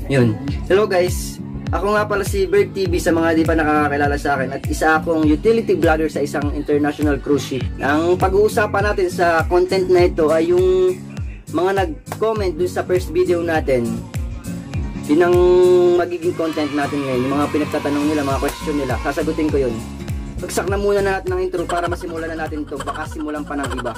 Yun. Hello guys. Ako nga pala si Bird TV sa mga di pa nakakakilala sa akin at isa akong utility vlogger sa isang international cruise ship. Ang pag-uusapan natin sa content na ito ay yung mga nag-comment dun sa first video natin. Yun ang magiging content natin ngayon. Yung mga pinagtatanong nila, mga question nila. Sasagutin ko yun. Bagsak na muna natin ng intro para masimulan na natin ito. Baka simulan pa ng iba.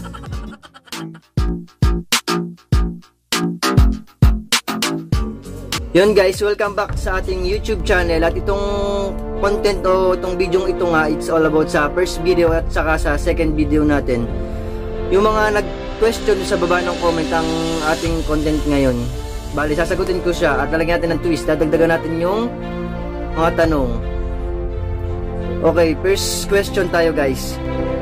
Yun guys, welcome back sa ating YouTube channel. At itong content o itong video ito nga, it's all about sa first video at saka sa second video natin. Yung mga nag-question sa baba ng comment ang ating content ngayon. Bali, sasagutin ko siya at lalagyan natin ng twist. Dadagdagan natin yung mga tanong. Okay, first question tayo guys.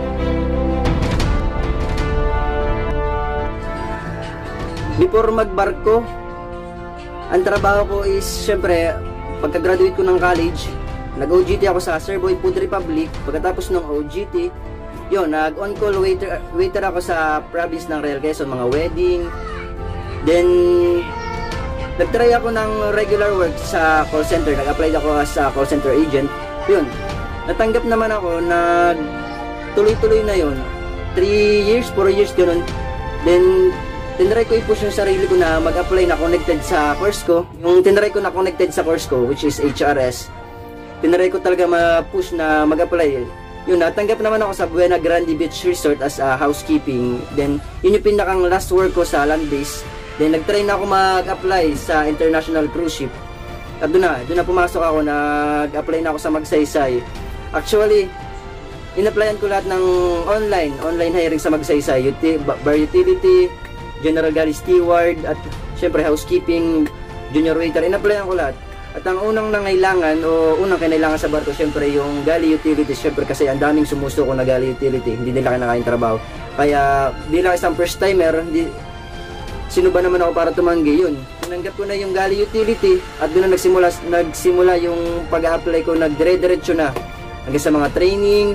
Before magbarko, ang trabaho ko is, syempre, pagka-graduate ko ng college, nag-OJT ako sa Sirboy Food Republic. Pagkatapos ng OJT, yun, nag-on-call waiter ako sa province ng Real Quezon, mga wedding. Then, nag-try ako ng regular work sa call center. Nag-apply ako as a call center agent. Yun, natanggap naman ako, tuloy-tuloy na yun. 3 years, 4 years, ganun. Then, tinry ko i-push yung sarili ko na mag-apply na connected sa course ko. Yung tinry ko na connected sa course ko, which is HRS, tinry ko talaga ma-push na mag-apply. Yun, natanggap naman ako sa Buena Grande Beach Resort as a housekeeping. Then, yun yung pinakang last work ko sa land base. Then, nag-try na ako mag-apply sa international cruise ship. At doon na pumasok ako, nag-apply na ako sa Magsaysay. Actually, in-applyan ko lahat ng online hiring sa Magsaysay. Bar utility, general galley steward, at syempre housekeeping, junior waiter, in-applyan ko lahat. At ang unang kinailangan sa barko, syempre yung galley utility, syempre kasi ang daming sumusuko na galley utility, hindi nila kinakain trabaho. Kaya bilang isang first timer, sino ba naman ako para tumanggi? Yun, tinanggap ko na yung galley utility at doon na nagsimula yung pag-a-apply ko, nagdire-diretso na hanggang sa mga training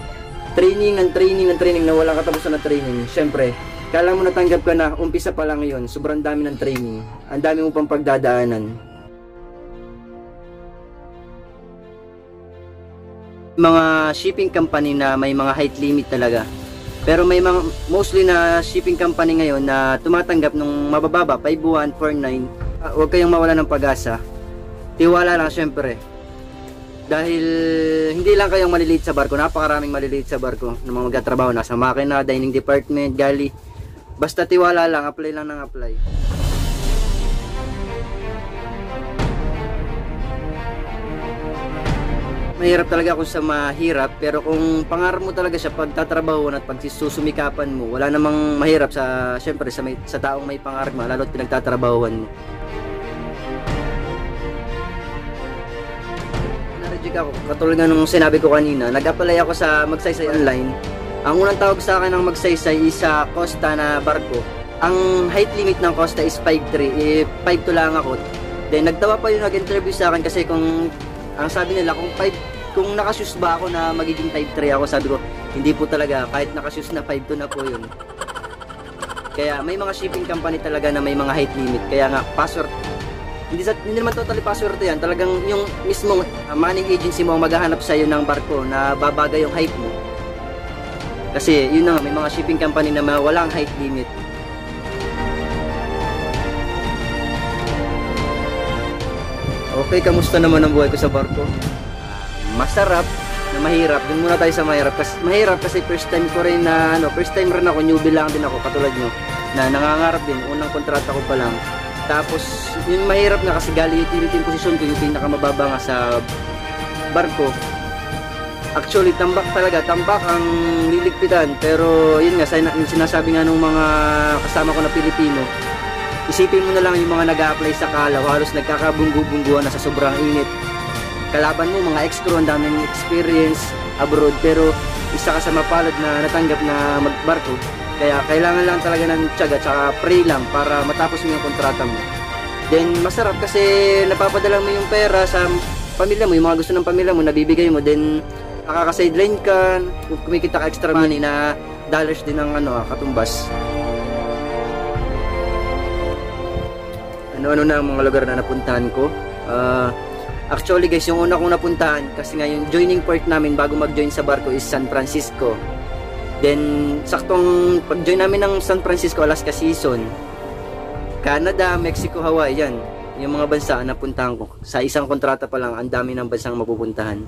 na walang katapusan na training. Syempre, kala mo natanggap ka na, umpisa pa lang yun, sobrang dami ng training, ang dami mo pang pagdadaanan. Mga shipping company na may mga height limit talaga, pero may mga mostly na shipping company ngayon na tumatanggap ng mabababa, 5,1, 4,9. Huwag kayong mawala ng pag-asa, tiwala lang syempre, dahil hindi lang kayong maliliit sa barko, napakaraming maliliit sa barko ng mga magtatrabaho, nasa makina, dining department, galley. Basta tiwala lang, apply lang ng apply. Mahirap talaga kung sa mahirap, pero kung pangarap mo talaga siya, pagtatrabahuan at pagsusumikapan mo, wala namang mahirap sa, syempre, sa taong may pangarap mo, lalo't pinagtatrabahuan mo. Na-reject ako, katulad nga nung sinabi ko kanina, nag-apply ako sa Magsaysay Online. Ang unang tawag sa akin ng Magsaysay is sa Costa na barko. Ang height limit ng Costa is 5'3", 5'2" lang ako. Then nagtawa pa yung nag-interview sa akin kasi kung ang sabi nila kung nakashoes ba ako na magiging 5'3" ako, sabi ko hindi po talaga, kahit nakashoes na 5'2" na po yun. Kaya may mga shipping company talaga na may mga height limit, kaya nga password. Hindi naman totally password yan, talagang yung mismong manning agency mo maghahanap sa iyo ng barko na babagay yung height mo. Kasi yun na nga, may mga shipping company na walang height limit. Okay, kamusta naman ang buhay ko sa barko? Masarap na mahirap. Dun muna tayo sa mahirap. Mahirap kasi first time ko rin na first time rin ako, newbie lang din ako katulad nyo, na nangangarap din, unang kontrata ko pa lang. Tapos yung mahirap na kasi galley utility yung posisyon ko, yung pinakamababa nga sa barko. Actually, tambak ang liligpitan. Pero yun nga, sinasabi nga nung mga kasama ko na Pilipino, isipin mo na lang yung mga nag-a-apply sa Kalaw, halos nagkakabunggu-bungguan na sa sobrang init. Kalaban mo, mga ex-crew, ang daming experience abroad, pero isa ka sa mapalad na natanggap na magbarko. Kaya kailangan lang talaga ng tiyaga, tsaka pray lang para matapos mo yung kontrata mo. Then masarap kasi napapadala mo yung pera sa pamilya mo, yung mga gusto ng pamilya mo, nabibigay mo, then nakaka-sideline ka, kumikita ka extra money na dollars din ng katumbas. ano-ano na ang mga lugar na napuntahan ko. Actually guys, yung una kong napuntahan, kasi nga yung joining port namin bago mag-join sa barko is San Francisco. Then, saktong pag-join namin ng San Francisco Alaska season, Canada, Mexico, Hawaii, yan. Yung mga bansa na napuntahan ko. Sa isang kontrata pa lang, ang dami ng bansang mapupuntahan.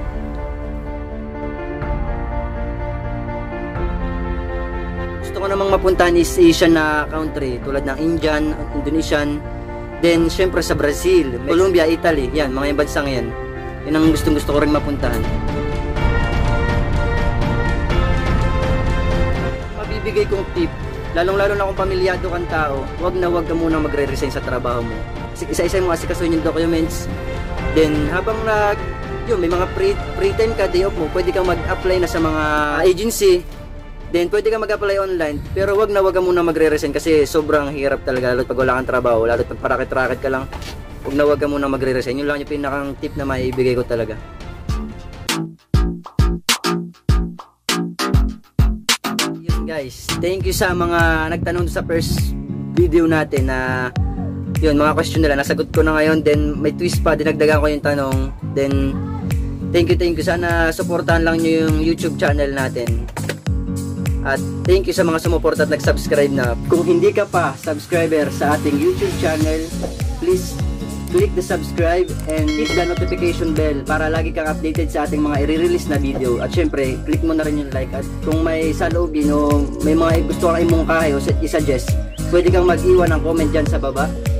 Gusto ko namang mapuntahan is Asian na country, tulad ng Indian, Indonesian, then syempre sa Brazil, Colombia, Italy, yan, mga yung bansang yan. Yan ang gusto ko rin mapuntahan. Mabibigay kong tip, lalong-lalo na kung pamilyado kang tao, wag ka muna magre-resign sa trabaho mo. Isa-isa mo asikasuhin yung documents. Then habang may mga free time ka, day off mo, pwede kang mag-apply na sa mga agency. Then pwede kang mag-apply online, pero wag ka muna magre-resign kasi sobrang hirap talaga lalo pag wala kang trabaho, lalo pag parakit-rakit ka lang. Wag ka muna magre-resign. Yun lang yung pinakang tip na maibigay ko talaga. Yun guys, thank you sa mga nagtanong sa first video natin na yun, mga question nila, nasagot ko na ngayon. Then may twist pa, dinagdagan ko yung tanong. Then thank you. Sana supportahan lang nyo yung YouTube channel natin. At thank you sa mga sumuporta at nag-subscribe na. Kung hindi ka pa subscriber sa ating YouTube channel, please click the subscribe and hit the notification bell para lagi kang updated sa ating mga i-release na video. At syempre, click mo na rin yung like. At kung may saloobin o may mga gusto kang imungkahi o i-suggest, pwede kang mag-iwan ng comment dyan sa baba.